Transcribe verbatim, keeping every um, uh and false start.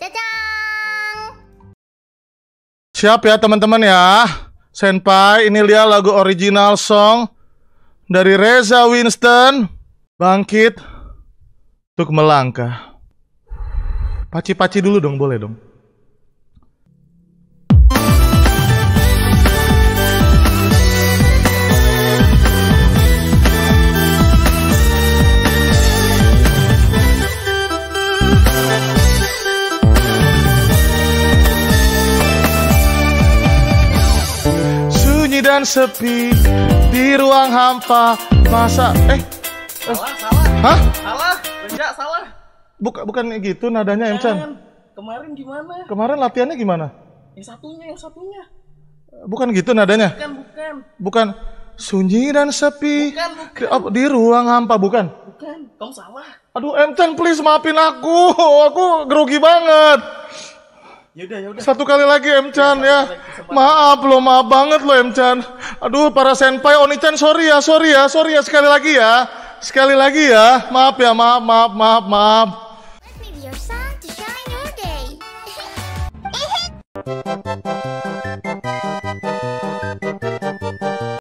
Jajang. Siap ya teman-teman ya. Senpai, ini dia lagu original song dari Reza Winston, Bangkit Untuk Melangkah. Paci-paci dulu dong, boleh dong. Dan sepi di ruang hampa masa eh salah salah hah salah Reja salah bukan bukan gitu nadanya Emcan. Kemarin gimana? Kemarin latihannya gimana? Yang satunya yang satunya bukan gitu nadanya. Bukan bukan bukan sunyi dan sepi bukan, bukan. Di, di ruang hampa bukan bukan kamu salah. Aduh Emcan, please maafin aku, aku grogi banget. Yaudah, yaudah. Satu kali lagi Emcan ya. Maaf loh, maaf banget loh Emcan. Aduh para senpai, Oni-chan sorry ya, sorry ya, sorry ya sekali lagi ya. Sekali lagi ya. Maaf ya, maaf, maaf, maaf, maaf. Let me be your sun to shine your day.